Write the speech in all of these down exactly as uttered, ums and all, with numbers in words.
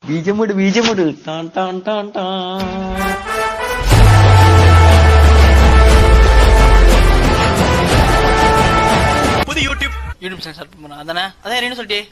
பீஜமுடு பீஜமுடு டான் டான் டான் டான். புது யூடியூப் யூடியூப் சேனல் ஸ்டார்ட் பண்ணா அதானே அதான் என்ன சொல்லிட்டே.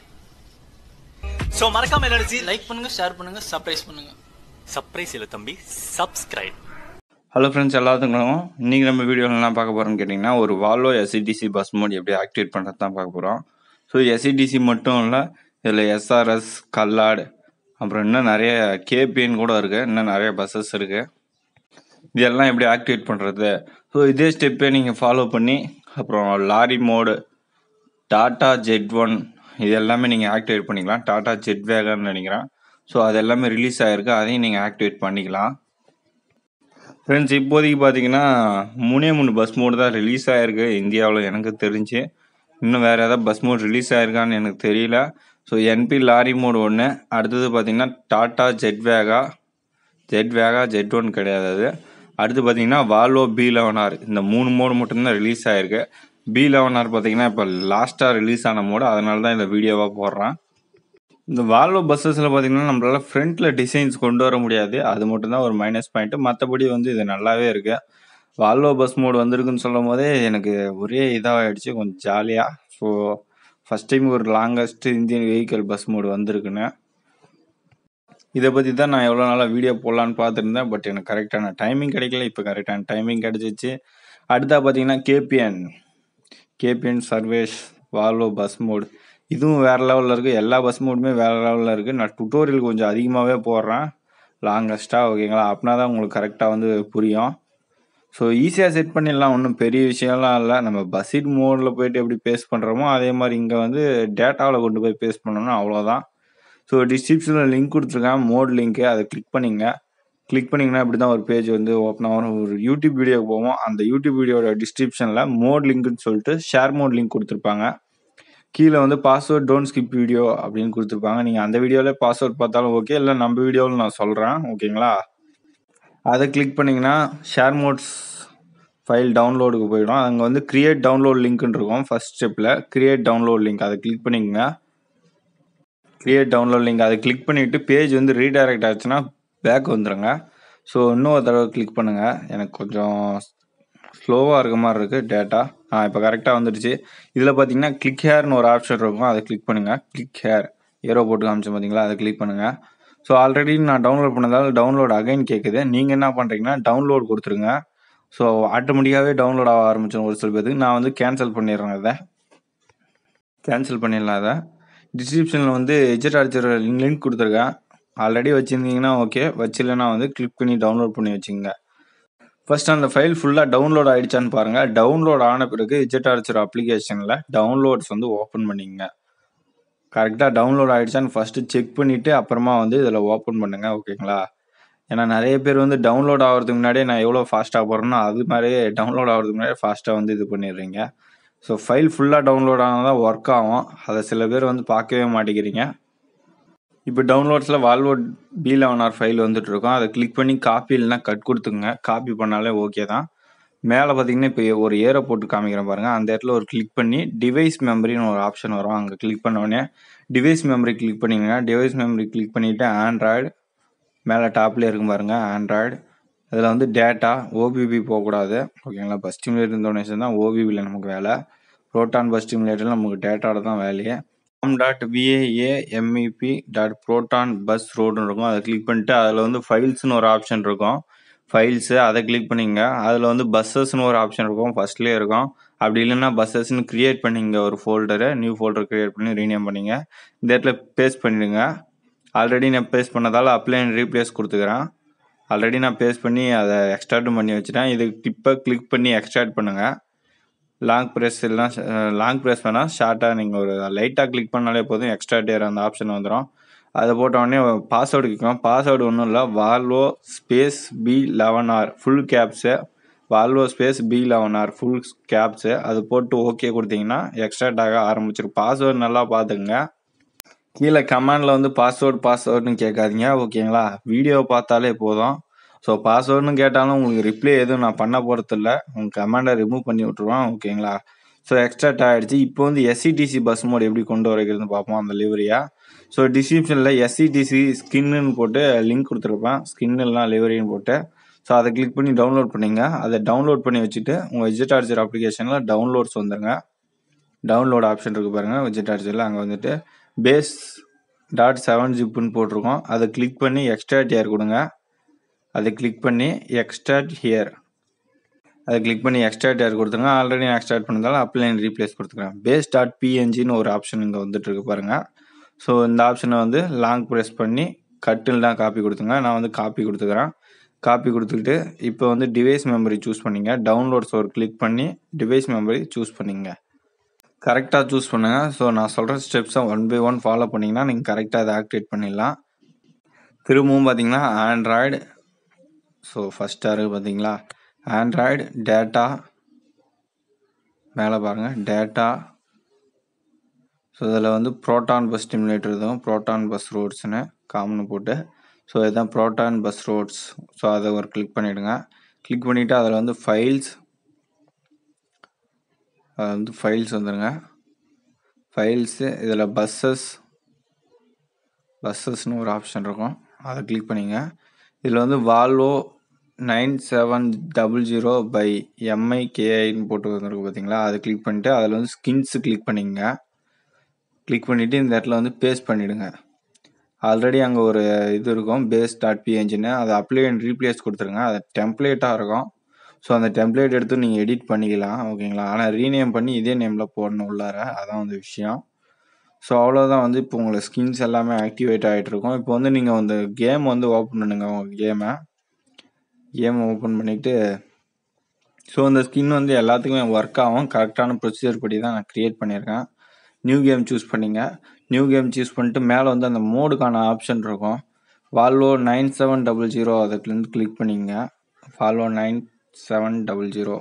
ஸோ மறக்காம எல்லாரும் லைக் பண்ணுங்க, ஷேர் பண்ணுங்க, சர்ப்ரைஸ் பண்ணுங்க. சர்ப்ரைஸ் இல்லை தம்பி, சப்ஸ்கிரைப். ஹலோ ஃப்ரெண்ட்ஸ், எல்லாத்துக்கும் இன்றைக்கி நம்ம வீடியோவில் என்ன பார்க்க போகிறோம்னு கேட்டிங்கன்னா, ஒரு வால்வோ எஸ்இடிசி பஸ் மோட் எப்படி ஆக்டிவேட் பண்ணுறது தான் பார்க்க போகிறோம். ஸோ எஸ்இடிசி மட்டும் இல்லை, இதில் எஸ்ஆர்எஸ், கல்லாடு, அப்புறம் இன்னும் நிறைய கேபிஎன் கூட இருக்குது, இன்னும் நிறைய பஸ்ஸஸ் இருக்குது. இதெல்லாம் எப்படி ஆக்டிவேட் பண்ணுறது? ஸோ இதே ஸ்டெப்பே நீங்கள் ஃபாலோ பண்ணி அப்புறம் lorry mod, Tata jet one இது எல்லாமே நீங்கள் ஆக்டிவேட் பண்ணிக்கலாம். டாட்டா ஜெட் வேகன்னு நினைக்கிறேன். ஸோ அது எல்லாமே ரிலீஸ் ஆகிருக்கு, அதையும் நீங்கள் ஆக்டிவேட் பண்ணிக்கலாம். ஃப்ரெண்ட்ஸ், இப்போதைக்கு பார்த்தீங்கன்னா மூணே மூணு பஸ் மோடு தான் ரிலீஸ் ஆகிருக்கு இந்தியாவில் எனக்கு தெரிஞ்சு. இன்னும் வேறு ஏதாவது பஸ் மோட் ரிலீஸ் ஆகிருக்கான்னு எனக்கு தெரியல. ஸோ என்பி லாரி மோடு ஒன்று, அடுத்தது பார்த்தீங்கன்னா Tata jet Vega, jet Vega jet one கிடையாது அது. அடுத்து பார்த்தீங்கன்னா வால்வோ பி லெவன் ஆர். இந்த மூணு மோடு மட்டும்தான் ரிலீஸ் ஆகிருக்கு. பி லெவன் ஆர் பார்த்தீங்கன்னா இப்போ லாஸ்ட்டாக ரிலீஸ் ஆன மோடு, அதனால தான் இந்த வீடியோவாக போடுறேன். இந்த வால்வோ பஸ்ஸஸில் பார்த்தீங்கன்னா நம்மளால் ஃப்ரண்ட்டில் டிசைன்ஸ் கொண்டு வர முடியாது, அது மட்டும்தான் ஒரு மைனஸ் பாயிண்ட்டு. மற்றபடி வந்து இது நல்லாவே இருக்குது. வால்வோ பஸ் மோடு வந்திருக்குன்னு சொல்லும் போதே எனக்கு ஒரே இதாகிடுச்சு, கொஞ்சம் ஜாலியாக. ஸோ ஃபஸ்ட் டைம் ஒரு longest Indian vehicle bus mod வந்திருக்குன்னு. இதை பற்றி தான் நான் எவ்வளோ நாளாக வீடியோ போடலான்னு பார்த்துருந்தேன். பட் எனக்கு கரெக்டான டைமிங் கிடைக்கல. இப்போ கரெக்டான டைமிங் கிடச்சிச்சு. அடுத்தா பார்த்தீங்கன்னா KPN KPN services Volvo bus mod, இதுவும் வேறு லெவலில் இருக்குது. எல்லா பஸ் மோடுமே வேறு லெவலில் இருக்குது. நான் டுட்டோரியல் கொஞ்சம் அதிகமாகவே போடுறேன் லாங்கஸ்ட்டாக, ஓகேங்களா? அப்படின்னா தான் உங்களுக்கு கரெக்டாக வந்து புரியும். ஸோ ஈஸியாக செட் பண்ணிடலாம், ஒன்றும் பெரிய விஷயம்லாம் இல்லை. நம்ம பஸ்ஸிட் மோடில் போய்ட்டு எப்படி பேஸ்ட் பண்ணுறோமோ அதே மாதிரி இங்கே வந்து டேட்டாவில் கொண்டு போய் பேஸ்ட் பண்ணோம்னா அவ்வளோதான். ஸோ டிஸ்கிரிப்ஷனில் லிங்க் கொடுத்துருக்கேன், மோட் லிங்க்கு, அதை கிளிக் பண்ணிங்க. கிளிக் பண்ணிங்கன்னா இப்படி தான் ஒரு பேஜ் வந்து ஓப்பன் ஆகும். ஒரு யூடியூப் வீடியோக்கு போவோம், அந்த யூடியூப் வீடியோட டிஸ்கிரிப்ஷனில் மோட் லிங்க்குன்னு சொல்லிட்டு ஷேர் மோட் லிங்க் கொடுத்துருப்பாங்க. கீழே வந்து பாஸ்வேர்ட் டோன்ட் ஸ்கிப் வீடியோ அப்படின்னு கொடுத்துருப்பாங்க. நீங்கள் அந்த வீடியோவில் பாஸ்வேர்ட் பார்த்தாலும் ஓகே, இல்லை நம்ம வீடியோவில் நான் சொல்கிறேன், ஓகேங்களா? அதை கிளிக் பண்ணிங்கன்னா ஷேர் மோட்ஸ் ஃபைல் டவுன்லோடுக்கு போயிடும். அங்கே வந்து கிரியேட் டவுன்லோட் லிங்க்னு இருக்கும். ஃபர்ஸ்ட் ஸ்டெப்பில் கிரியேட் டவுன்லோட் லிங்க் அதை கிளிக் பண்ணிக்கங்க. கிரியேட் டவுன்லோட் லிங்க் அதை கிளிக் பண்ணிவிட்டு பேஜ் வந்து ரீடைரக்ட் ஆச்சுன்னா பேக் வந்துடுங்க. ஸோ இன்னும் ஒரு தடவை கிளிக் பண்ணுங்கள். எனக்கு கொஞ்சம் ஸ்லோவாக இருக்க மாதிரி இருக்குது டேட்டா. ஆ இப்போ கரெக்டாக வந்துடுச்சு. இதில் பார்த்தீங்கன்னா கிளிக் ஹேர்னு ஒரு ஆப்ஷன் இருக்கும், அதை கிளிக் பண்ணுங்கள். கிளிக் ஹேர் ஏரோ போட்டு காமிச்சு பார்த்தீங்களா, அதை கிளிக் பண்ணுங்கள். ஸோ ஆல்ரெடி நான் டவுன்லோட் பண்ணதால் டவுன்லோட் அகைன் கேட்குது. நீங்கள் என்ன பண்ணுறீங்கன்னா டவுன்லோட் கொடுத்துருங்க. ஸோ ஆட்டோமேட்டிக்காகவே டவுன்லோட் ஆக ஆரம்பிச்சிடும் ஒரு சில பேருக்கு. நான் வந்து கேன்சல் பண்ணிடுறேன், அதை கேன்சல் பண்ணிடலாம். அதை டிஸ்கிரிப்ஷனில் வந்து எஜெட் அடிச்சிட லிங்க் கொடுத்துருக்கேன். ஆல்ரெடி வச்சுருந்தீங்கன்னா ஓகே, வச்சில்லைன்னா வந்து கிளிக் பண்ணி டவுன்லோட் பண்ணி வச்சுங்க. ஃபர்ஸ்ட் அந்த ஃபைல் ஃபுல்லாக டவுன்லோட் ஆகிடுச்சான்னு பாருங்கள். டவுன்லோட் ஆன பிறகு எஜெட் அடிச்சிட அப்ளிகேஷனில் டவுன்லோட்ஸ் வந்து ஓப்பன் பண்ணிங்க. கரெக்டாக டவுன்லோட் ஆகிடுச்சான்னு ஃபஸ்ட்டு செக் பண்ணிவிட்டு அப்புறமா வந்து இதில் ஓப்பன் பண்ணுங்கள், ஓகேங்களா? ஏன்னா நிறைய பேர் வந்து டவுன்லோட் ஆகிறதுக்கு முன்னாடியே நான் எவ்வளோ ஃபாஸ்ட்டாக போடுறேன்னா அது மாதிரியே டவுன்லோட் ஆகிறதுக்கு முன்னாடியே ஃபாஸ்ட்டாக வந்து இது பண்ணிடுறீங்க. ஸோ ஃபைல் ஃபுல்லாக டவுன்லோட் ஆனால் தான் ஒர்க் ஆகும். அதை சில பேர் வந்து பார்க்கவே மாட்டேங்கிறீங்க. இப்போ டவுன்லோட்ஸில் Volvo B eleven R file வந்துட்டு இருக்கோம். அதை கிளிக் பண்ணி காப்பி இல்லைனா கட் கொடுத்துங்க. காப்பி பண்ணாலே ஓகே தான். மேலே பார்த்தீங்கன்னா இப்போ ஒரு ஏரோ போட்டு காமிக்கிறேன் பாருங்கள். அந்த இடத்துல ஒரு கிளிக் பண்ணி டிவைஸ் மெமரின்னு ஒரு ஆப்ஷன் வரும். அங்கே கிளிக் பண்ண உடனே டிவைஸ் மெமரி கிளிக் பண்ணிங்கன்னா டிவைஸ் மெமரி கிளிக் பண்ணிவிட்டு ஆண்ட்ராய்டு மேலே டாப்லேயே இருக்கும் பாருங்கள், ஆண்ட்ராய்டு. அதில் வந்து டேட்டா ஓபிபி போகக்கூடாது, ஓகேங்களா? பஸ் ஸ்டிமுலேட்டர் டொனேஷன் தான் ஓபிபியில் நமக்கு வேலை. ப்ரோட்டான் பஸ் ஸ்டிமுலேட்டரில் நமக்கு டேட்டாவில் தான் வேலையே. Com dot VAAMEP dot Proton bus ரோடுன்னு இருக்கும். அதை கிளிக் பண்ணிட்டு அதில் வந்து ஃபைல்ஸ்னு ஒரு ஆப்ஷன் இருக்கும். ஃபைல்ஸு அதை கிளிக் பண்ணிங்க. அதில் வந்து பஸ்ஸஸ்னு ஒரு ஆப்ஷன் இருக்கும், ஃபஸ்ட்லேயே இருக்கும். அப்படி இல்லைன்னா பஸ்ஸஸ்ன்னு க்ரியேட் பண்ணிங்க ஒரு ஃபோல்டரு, நியூ ஃபோல்டர் க்ரியேட் பண்ணி ரீநேம் பண்ணிங்க. இந்த இடத்துல பேஸ்ட் பண்ணிடுங்க. ஆல்ரெடி நான் பேஸ்ட் பண்ணதால் அப்ளை அண்ட் ரீப்ளேஸ் கொடுத்துக்கிறேன். ஆல்ரெடி நான் பேஸ்ட் பண்ணி அதை எக்ஸ்ட்ராக்டும் பண்ணி வச்சுட்டேன். இது இப்போ கிளிக் பண்ணி எக்ஸ்ட்ராக்ட் பண்ணுங்கள். லாங் ப்ரெஸ் இல்லைனா லாங் ப்ரெஸ் வேணால் ஷார்ட்டாக நீங்கள் ஒரு லைட்டாக கிளிக் பண்ணாலே போதும், எக்ஸ்ட்ராக்ட் ஏற அந்த ஆப்ஷன் வந்துடும். அதை போட்ட உடனே பாஸ்வேர்டு கேட்கும். பாஸ்வேர்டு ஒன்றும் இல்லை, Volvo space B eleven R full caps, Volvo space B eleven R full caps. அது போட்டு ஓகே கொடுத்தீங்கன்னா எக்ஸ்ட்ராக்ட் ஆக ஆரம்பிச்சிடும். பாஸ்வேர்டு நல்லா பார்த்துக்குங்க. கீழே கமெண்டில் வந்து பாஸ்வேர்டு பாஸ்வேர்டுன்னு கேட்காதீங்க, ஓகேங்களா? வீடியோ பார்த்தாலே போதும். ஸோ பாஸ்வேர்டுன்னு கேட்டாலும் உங்களுக்கு ரிப்ளை எதுவும் நான் பண்ண போகிறதில்ல, உங்கள் கமெண்டை ரிமூவ் பண்ணி விட்ருவேன், ஓகேங்களா? ஸோ எக்ஸ்ட்ராக்ட் ஆகிடுச்சு. இப்போ வந்து எஸ்இடிசி பஸ் மோட் எப்படி கொண்டு வரைக்கிறதுன்னு பார்ப்போம், அந்த லிவரியா. ஸோ டிஸ்கிரிப்ஷனில் எஸ்சிடிசி ஸ்கின்னு போட்டு லிங்க் கொடுத்துருப்பேன், ஸ்கின்னுலாம் லிவரின்னு போட்டு. ஸோ அதை கிளிக் பண்ணி டவுன்லோட் பண்ணிங்க. அதை டவுன்லோட் பண்ணி வச்சுட்டு உங்கள் விஜெட் ஆர்ச்சர் அப்ளிகேஷனில் டவுன்லோட்ஸ் வந்துடுங்க. டவுன்லோட் ஆப்ஷன் இருக்குது பாருங்கள் விஜெட் ஆர்ச்சரில். அங்கே வந்துட்டு பேஸ் டாட் செவன் ஜிப்புன்னு போட்டிருக்கோம். அதை கிளிக் பண்ணி எக்ஸ்ட்ராக்ட் ஹியர் கொடுங்க. அதை கிளிக் பண்ணி எக்ஸ்ட்ராக்ட் ஹியர் அதை கிளிக் பண்ணி எக்ஸ்ட்ராக்ட் ஹியர் கொடுத்துருங்க. ஆல்ரெடி நான் எக்ஸ்ட்ராக்ட் பண்ணதாலும் அப்ளை அண்ட் ரீப்ளேஸ் கொடுத்துக்கிறேன். பேஸ் டாட் பிஎன்ஜின்னு ஒரு ஆப்ஷன் இங்கே வந்துட்டு இருக்கு பாருங்கள். ஸோ இந்த ஆப்ஷனை வந்து லாங் ப்ரெஸ் பண்ணி கட்டில் தான் காப்பி கொடுத்துங்க. நான் வந்து காப்பி கொடுத்துக்கிறேன். காப்பி கொடுத்துக்கிட்டு இப்போ வந்து டிவைஸ் மெமரி சூஸ் பண்ணிங்க. டவுன்லோட்ஸ் ஒரு கிளிக் பண்ணி டிவைஸ் மெமரி சூஸ் பண்ணிங்க. கரெக்டாக சூஸ் பண்ணுங்கள். ஸோ நான் சொல்கிற ஸ்டெப்ஸை ஒன் பை ஒன் ஃபாலோ பண்ணிங்கன்னா நீங்கள் கரெக்டாக அதை ஆக்டிவேட் பண்ணிடலாம். திரும்பவும் பார்த்தீங்கன்னா ஆண்ட்ராய்டு, ஸோ ஃபஸ்ட்டாக இருக்குது பார்த்தீங்களா, ஆண்ட்ராய்டு டேட்டா மேலே பாருங்கள் டேட்டா. ஸோ இதில் வந்து ப்ரோட்டான் பஸ் ஸ்டிமுலேட்டர் இதுவும் ப்ரோட்டான் பஸ் ரோட்ஸ்னு காமன் போட்டு, ஸோ இதுதான் ப்ரோட்டான் பஸ் ரோட்ஸ். ஸோ அதை ஒரு கிளிக் பண்ணிவிடுங்க. கிளிக் பண்ணிவிட்டு அதில் வந்து ஃபைல்ஸ், அதில் வந்து ஃபைல்ஸ் வந்துடுங்க. ஃபைல்ஸு இதில் பஸ்ஸஸ் பஸ்ஸஸ்னு ஒரு ஆப்ஷன் இருக்கும், அதை கிளிக் பண்ணிங்க. இதில் வந்து Volvo nine seven double zero by எம்ஐகேஐன்னு போட்டு வந்துருக்கு பார்த்தீங்களா, அதை கிளிக் பண்ணிவிட்டு அதில் வந்து ஸ்கின்ஸு கிளிக் பண்ணிங்க. கிளிக் பண்ணிவிட்டு இந்த இடத்துல வந்து பேஸ்ட் பண்ணிவிடுங்க. ஆல்ரெடி அங்கே ஒரு இது இருக்கும் பேஸ் டாட் பிஎன்ஜின்னு, அதை அப்ளை அண்ட் ரீப்ளேஸ் கொடுத்துருங்க. அது டெம்ப்ளேட்டாக இருக்கும். ஸோ அந்த டெம்ப்ளேட் எடுத்து நீங்கள் எடிட் பண்ணிக்கலாம், ஓகேங்களா. ஆனால் ரீநேம் பண்ணி இதே நேமில் போடணும் உள்ளார, அதான் வந்து விஷயம். ஸோ அவ்வளோதான் வந்து இப்போ உங்களுக்கு ஸ்கின்ஸ் எல்லாமே ஆக்டிவேட் ஆகிட்டு இருக்கும். இப்போ வந்து நீங்கள் வந்து கேம் வந்து ஓப்பன் பண்ணுங்க. உங்கள் கேமை கேமை ஓப்பன் பண்ணிவிட்டு, ஸோ அந்த ஸ்கின் வந்து எல்லாத்துக்குமே ஒர்க் ஆகும். கரெக்டான ப்ரொசீஜர் படி தான் நான் க்ரியேட் பண்ணியிருக்கேன். நியூ கேம் சூஸ் பண்ணிங்க. நியூ கேம் சூஸ் பண்ணிட்டு மேலே வந்து அந்த மோடுக்கான ஆப்ஷன் இருக்கும். Volvo nine seven double zero அதுலேருந்து கிளிக் பண்ணிங்க. Volvo nine seven double zero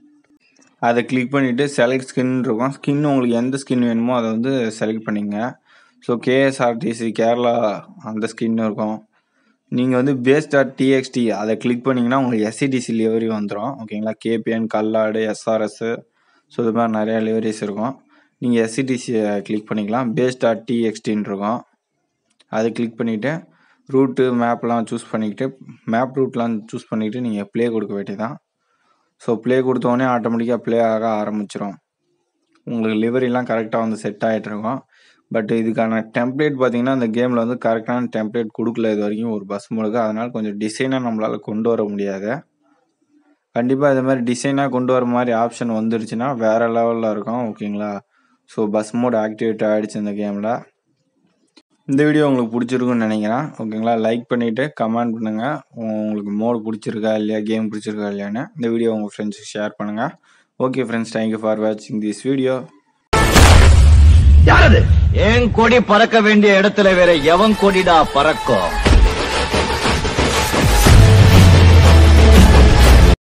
அதை கிளிக் பண்ணிவிட்டு செலக்ட் ஸ்கின் இருக்கும். ஸ்கின் உங்களுக்கு எந்த ஸ்கின் வேணுமோ அதை வந்து செலக்ட் பண்ணிங்க. ஸோ கேஎஸ்ஆர்டிசி கேரளா அந்த ஸ்கின் இருக்கும். நீங்கள் வந்து பேஸ் டாட் டிஎக்ஸ்டி அதை கிளிக் பண்ணிங்கன்னா உங்களுக்கு எஸ்சிடிசி லிவரி வந்துடும், ஓகேங்களா. கேபிஎன், கல்லாடு, எஸ்ஆர்எஸ்ஸு, ஸோ இது மாதிரி நிறையா லிவரிஸ் இருக்கும். நீங்கள் எஸ்சிடிசியை கிளிக் பண்ணிக்கலாம். பேஸ் டாட் டிஎக்ஸ்டின்னு இருக்கும், அதை கிளிக் பண்ணிவிட்டு ரூட்டு மேப்லாம் சூஸ் பண்ணிக்கிட்டு மேப் ரூட்லாம் சூஸ் பண்ணிக்கிட்டு நீங்கள் ப்ளே கொடுக்க வேண்டியதான். ஸோ ப்ளே கொடுத்தோடனே ஆட்டோமேட்டிக்காக ப்ளே ஆக ஆரம்பிச்சிடும். உங்களுக்கு லிவரிலாம் கரெக்டாக வந்து செட் ஆகிட்டு இருக்கும். பட் இதுக்கான டெம்ப்ளேட் பார்த்தீங்கன்னா இந்த கேமில் வந்து கரெக்டான டெம்ப்ளேட் கொடுக்கல இது வரைக்கும் ஒரு பஸ் மோடுக்கு. அதனால் கொஞ்சம் டிசைனாக நம்மளால் கொண்டு வர முடியாது. கண்டிப்பாக இது மாதிரி டிசைனாக கொண்டு வர மாதிரி ஆப்ஷன் வந்துருச்சுன்னா வேறு லெவலில் இருக்கும், ஓகேங்களா. ஸோ பஸ் மோட் ஆக்டிவேட் ஆகிடுச்சு இந்த கேமில். இந்த வீடியோ உங்களுக்கு பிடிச்சிருக்குன்னு நினைக்கிறேன், ஓகேங்களா. லைக் பண்ணிவிட்டு கமெண்ட் பண்ணுங்கள் உங்களுக்கு மோடு பிடிச்சிருக்கா இல்லையா, கேம் பிடிச்சிருக்கா இல்லையான்னு. இந்த வீடியோ உங்கள் ஃப்ரெண்ட்ஸுக்கு ஷேர் பண்ணுங்கள். ஓகே ஃப்ரெண்ட்ஸ், தேங்க்யூ ஃபார் வாட்சிங் திஸ் வீடியோ. யாரது? என் கொடி பறக்க வேண்டிய இடத்துல வேற எவன் கொடிடா பறக்கும்?